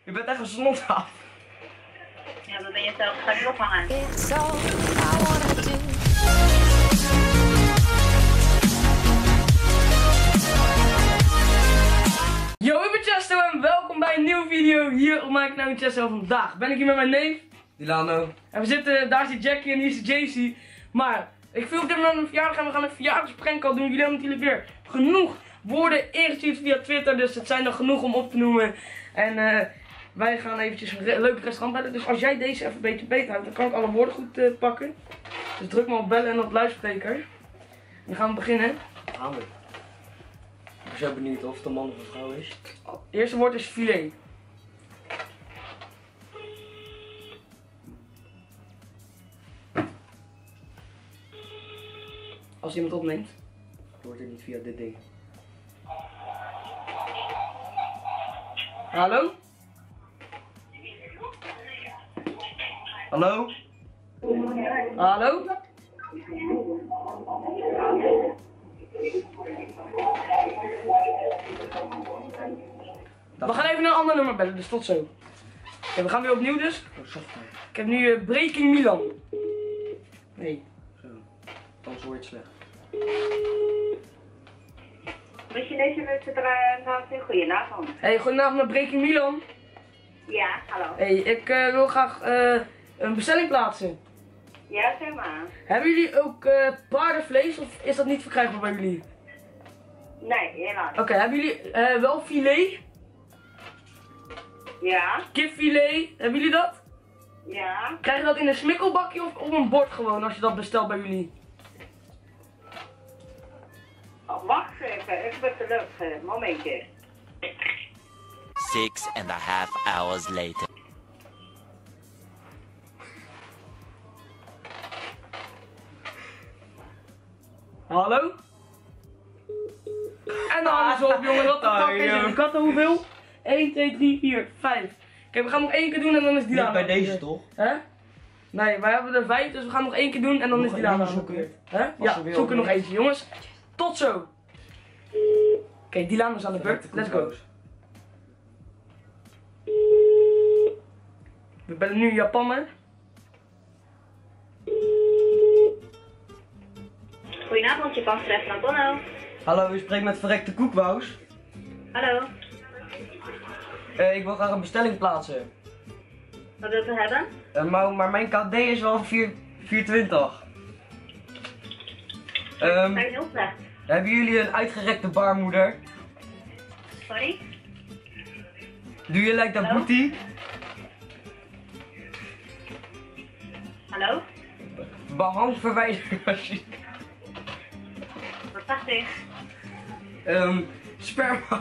Je bent echt een snothaaf. Ja, dat ben je zelf. Ga je ophangen. Yo, ik ben Chesto en welkom bij een nieuwe video hier op mijn kanaal Chesto. Vandaag ben ik hier met mijn neef Dilano. En we zitten, daar zit Jackie en hier is JC. Maar ik film dit naar een verjaardag en we gaan een verjaardagsprank al doen. Jullie hebben natuurlijk weer genoeg woorden ingestuurd via Twitter, dus het zijn er genoeg om op te noemen. En wij gaan eventjes een leuk restaurant bellen. Dus als jij deze even een beetje beter houdt, dan kan ik alle woorden goed pakken. Dus druk maar op bellen en op luidspreker. Dan gaan we beginnen. Gaan we. Ik ben zo benieuwd of het een man of een vrouw is. Het eerste woord is filet. Als iemand opneemt. Wordt het niet via dit ding. Hallo? Hallo? Hallo? We gaan even naar een ander nummer bellen, dus tot zo. Oké, we gaan weer opnieuw dus. Oh, zacht man. Ik heb nu Breaking Milan. Nee. Zo. Anders hoor je het slecht. Moet je deze mensen naast een goedenavond? Hey, goedenavond met Breaking Milan. Ja, hallo. Hey, ik wil graag een bestelling plaatsen. Ja, zeg maar. Hebben jullie ook paardenvlees of is dat niet verkrijgbaar bij jullie? Nee, helaas. Oké, hebben jullie wel filet? Ja, Kipfilet, hebben jullie dat? ja. Krijg je dat in een smikkelbakje of op een bord gewoon als je dat bestelt bij jullie? Oh, wacht even, ik ben te leuk. Momentje. 6.5 hours later. Hallo? En dan alles op jongen, wat de fuck is het? Ik had er hoeveel? 1, 2, 3, 4, 5. Kijk, we gaan nog 1 keer doen en dan is die Niet bij deze toch? Hè? Nee, wij hebben er 5, dus we gaan nog 1 keer doen en dan Nog is die één aan zoeken? de beurt. Hè? Als Ja, er weer zoek er nog opneemt. eentje jongens. Tot zo! Oké, Dilano is aan de beurt. Let's go. We bellen nu Japaner. Goedenavond, je kan terecht naar Bonno. Hallo, u spreekt met Verrekte Koekwous. Hallo, Ik wil graag een bestelling plaatsen. wat wilt u hebben? Maar mijn KD is wel 420. Zijn heel slecht. Hebben jullie een uitgerekte baarmoeder? Sorry? Do you like the Hallo? booty? Hallo? Behangverwijderingsmachine. Wat zegt u? Sperma.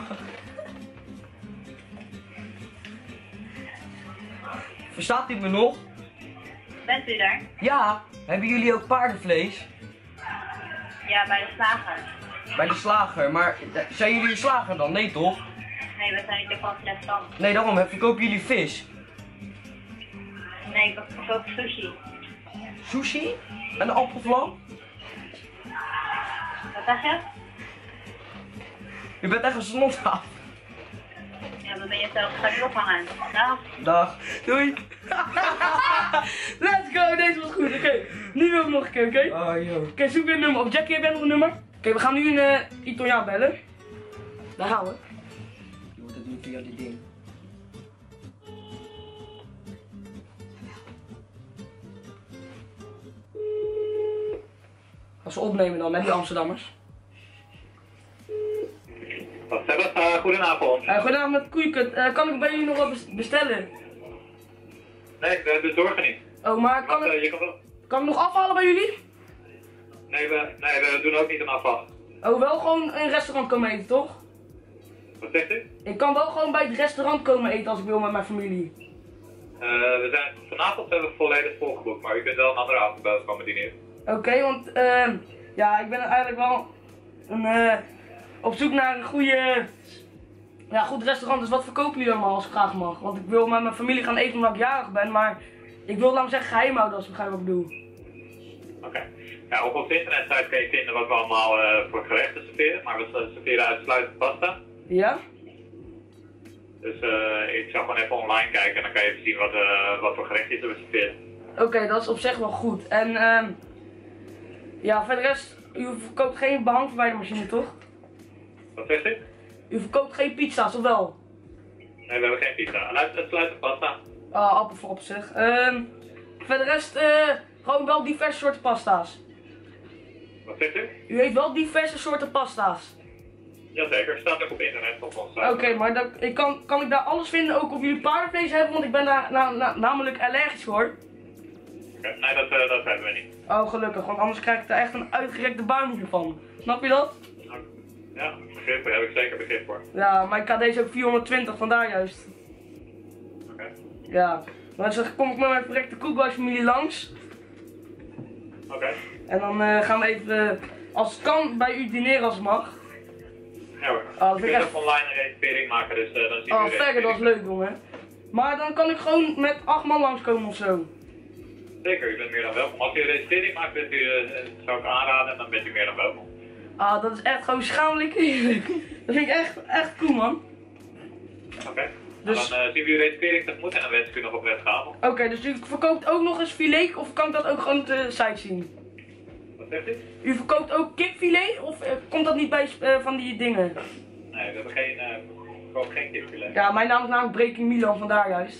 Verstaat u me nog? Bent u daar? Ja. Hebben jullie ook paardenvlees? Ja, bij de slager. Bij de slager. Maar zijn jullie een slager dan? Nee toch? Nee, we zijn niet de van restaurant. Nee, daarom. Verkopen jullie vis? Nee, ik verkoop sushi. Sushi? En appelvlam? Wat zeg je? Je bent echt een snothaaf. Ja, dat ben je zelf. Ga je ophangen. Dag. Dag. Doei! Let's go, deze was goed. Oké, nu wil ik nog een keer, oké? Oh joh. Oké, zoek weer een nummer op. Jackie, heb jij nog een nummer? Oké, we gaan nu een Italiaan bellen. Daar gaan we. Je wordt het niet via die ding. Als we opnemen dan met die Amsterdammers. Wat zeg goedenavond. Goedenavond met Koeikut. Kan ik bij jullie nog wat bestellen? Nee, we bezorgen niet. Oh, maar kan Wacht, ik, je kan wel... kan ik nog afhalen bij jullie? Nee, we doen ook niet een afval. Oh, wel gewoon in een restaurant komen eten, toch? Wat zegt u? Ik kan wel gewoon bij het restaurant komen eten als ik wil met mijn familie. Vanavond zijn we volledig volgeboekt, maar u kunt wel een andere avond bij ons komen dineren. Oké, want ja, ik ben eigenlijk wel op zoek naar een goed restaurant. Dus wat verkopen jullie allemaal als ik graag mag? Want ik wil met mijn familie gaan eten omdat ik jarig ben, maar ik wil, laat me zeggen, geheim houden als je begrijpt wat ik bedoel. Oké. Ja, op onze internetsite kun je vinden wat we allemaal voor gerechten serveren, maar we serveren uitsluitend pasta. Ja? Dus ik zou gewoon even online kijken en dan kan je even zien wat voor gerechtjes er zitten. Oké, dat is op zich wel goed. En ja, voor de rest, u verkoopt geen behang bij de machine, toch? Wat zegt u? U verkoopt geen pizza's, of wel? Nee, we hebben geen pizza. Uitsluitend pasta. Ah, appel voor op zich. Voor de rest, gewoon wel diverse soorten pasta's. Wat zegt u? U heeft wel diverse soorten pasta's. Jazeker, staat ook op internet op ons. Oké, maar kan ik daar alles vinden, ook of jullie paardenvlees hebben? Want ik ben daar namelijk allergisch voor. Nee, dat hebben we niet. Oh, gelukkig, want anders krijg ik er echt een uitgerekte baarmoeder van. Snap je dat? Ja, begrip, daar heb ik zeker begrip voor. Ja, mijn KD is ook 420, vandaar juist. Oké. Ja, maar dan kom ik met mijn verrekte koekhuisfamilie langs. Oké. En dan gaan we even, als het kan, bij u dineren als het mag. Ja hoor. Oh, dat Je vind ik kunt echt... ook online een reservering maken, dus dan zien Oh, we verder, dat is leuk, jongen. Maar dan kan ik gewoon met 8 man langskomen of zo. Zeker, u bent meer dan welkom. Als u een reservering maakt, bent u, zou ik aanraden en dan bent u meer dan welkom. Ah, dat is echt gewoon schamelijk eerlijk. Dat vind ik echt cool, man. Oké. Dus... Dan zien we uw reservering tegemoet en dan wens ik u nog een prettige avond. Oké, dus u verkoopt ook nog eens filet of kan ik dat ook gewoon op de site zien? Wat zegt u? U verkoopt ook kipfilet of komt dat niet bij van die dingen? Nee, we hebben geen kipfilet. Ja, mijn naam is namelijk Breaking Milan, vandaar juist.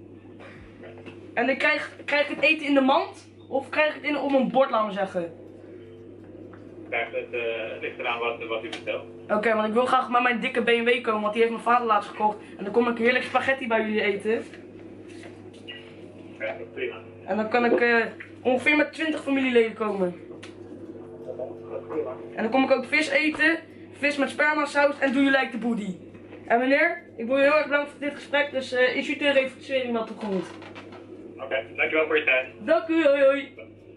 En ik krijg ik het eten in de mand of krijg ik het op een bord, laten we zeggen? Het ligt eraan wat u bestelt. Oké, want ik wil graag met mijn dikke BMW komen, want die heeft mijn vader laatst gekocht. En dan kom ik heerlijk spaghetti bij jullie eten. Ja, dat is prima. En dan kan ik ongeveer met 20 familieleden komen. En dan kom ik ook vis eten, vis met spermasaus en doe je lijkt de boedie. En meneer, ik wil u heel erg bedanken voor dit gesprek, dus is u de reflectering wel toegemoet. Oké, dankjewel voor je tijd. Dank u, hoi hoi.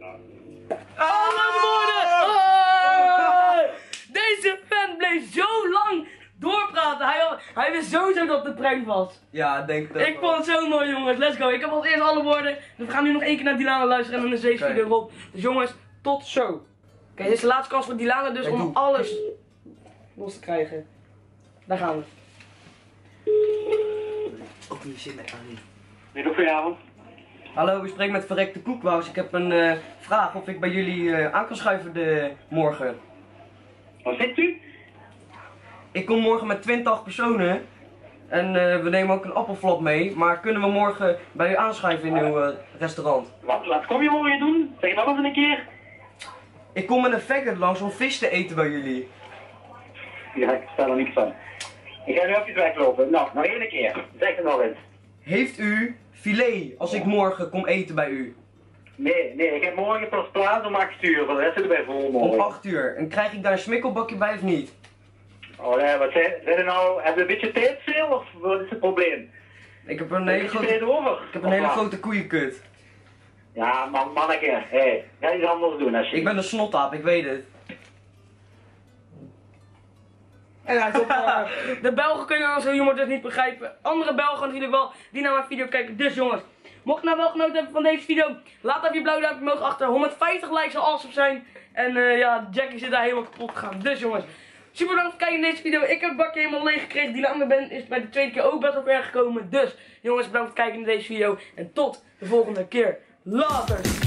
Deze fan bleef zo lang doorpraten. Hij wist sowieso dat het een prank was. Ja, denk dat. Ik vond het zo mooi, jongens. Let's go. Ik heb als eerst alle woorden. Dus we gaan nu nog één keer naar Dilana luisteren en dan is deze video erop. Dus jongens, tot zo. Oké, dit is de laatste kans voor Dilana dus om alles los te krijgen. Daar gaan we. Ook niet zin met aan. Middag goedenavond. Hallo, ik spreek met Verrekte Koekwaus. Ik heb een vraag of ik bij jullie aan kan schuiven morgen. Wat zegt u? Ik kom morgen met 20 personen. En we nemen ook een appelflap mee. Maar kunnen we morgen bij u aanschuiven in uw restaurant? Wat kom je morgen doen? Zeg dat nog eens een keer. Ik kom met een faggot langs om vis te eten bij jullie. Ja, ik sta er niks van. Ik ga nu even weglopen. Nou, nog één keer. Zeg het nog eens. Heeft u filet als ik morgen kom eten bij u? Nee, ik heb morgen pas plaats om 8 uur. Voor de rest zitten wij vol morgen. Om 8 uur. En krijg ik daar een smikkelbakje bij of niet? Oh nee, wat zijn er nou? Heb je een beetje tijd veel of wat is het probleem? Ik heb een Heb hele je grote, tijd over? ik heb een hele grote koeienkut. Ja, manneke, hé. Ga iets anders doen als je... Ik ben een snottaap, ik weet het. En hij is op, de Belgen kunnen onze humor dus niet begrijpen. Andere Belgen natuurlijk wel, die naar mijn video kijken. Dus jongens, mocht je nou wel genoten hebben van deze video, laat even je blauw duimpje omhoog achter. 150 likes zou awesome zijn. En ja, Jackie zit daar helemaal kapot gegaan. Dus jongens, super bedankt voor het kijken naar deze video. Ik heb het bakje helemaal leeg gekregen. Die andere is bij de tweede keer ook best wel ver gekomen. Dus jongens, bedankt voor het kijken naar deze video. En tot de volgende keer. Later!